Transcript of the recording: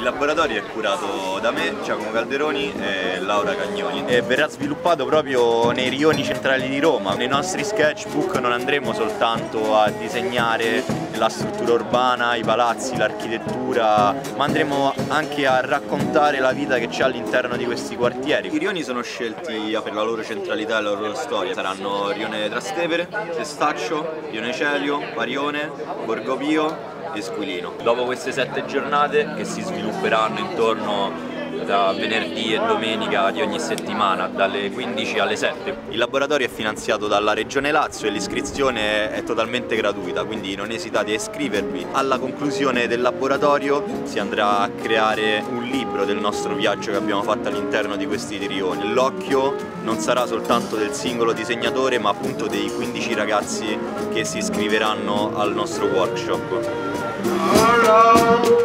laboratorio è curato da me, Giacomo Calderoni e Laura Cagnoni e verrà sviluppato proprio nei rioni centrali di Roma. Nei nostri sketchbook non andremo soltanto a disegnare la struttura urbana, i palazzi, l'architettura, ma andremo anche a raccontare la vita che c'è all'interno di questi quartieri. I rioni sono scelti per la loro centralità e la loro storia. Saranno Rione Trastevere, Testaccio, Rione Celio, Parione, Borgo Pio e Squilino. Dopo queste 7 giornate che si svilupperanno intorno da venerdì e domenica di ogni settimana dalle 15 alle 7. Il laboratorio è finanziato dalla Regione Lazio e l'iscrizione è totalmente gratuita, quindi non esitate a iscrivervi. Alla conclusione del laboratorio si andrà a creare un libro del nostro viaggio che abbiamo fatto all'interno di questi rioni. L'occhio non sarà soltanto del singolo disegnatore, ma appunto dei 15 ragazzi che si iscriveranno al nostro workshop.